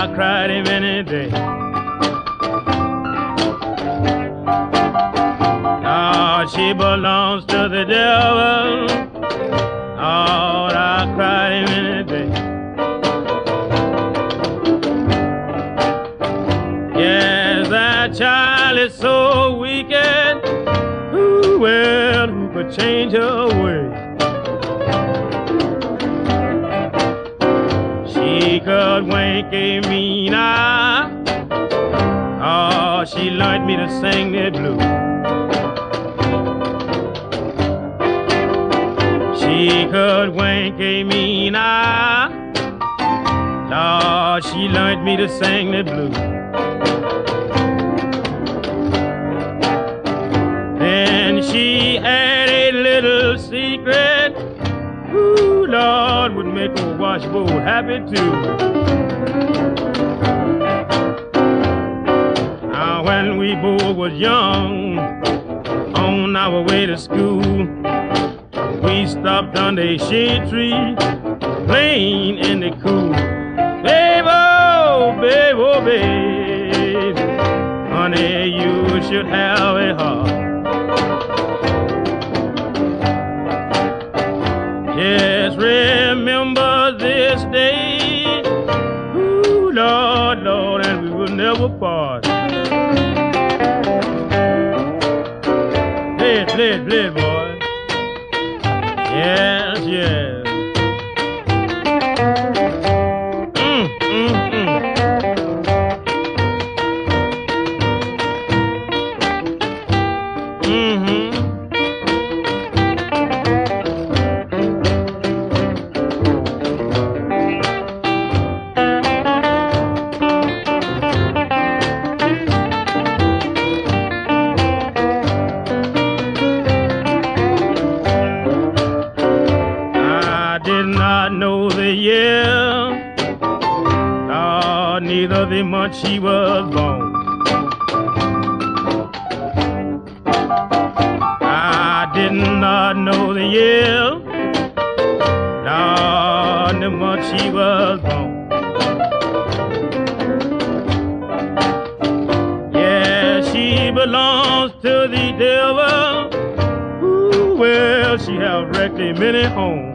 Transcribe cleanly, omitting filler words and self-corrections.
I cried him any day. Oh, she belongs to the devil. Oh, I cried him any day. Yes, that child is so wicked. Who, well, who could change her ways? She could wink a mean eye. Oh, she learned me to sing the blues. She could wink a mean eye. Lord, she learned me to sing the blues. Then she had a little secret. Ooh, Lord, would make a washboard happy too. Now, when we both was young, on our way to school, we stopped under a shade tree, playing in the cool. Babe, oh, babe, oh, babe, honey, you should have a heart. Just remember this day, ooh, Lord, Lord, and we will never part. Play it, play it, play it, boy. Yes, yes. Know the year, neither the month she was born. I did not know the year, the month she was born. Yeah, she belongs to the devil. Ooh, well, she have wrecked a many homes.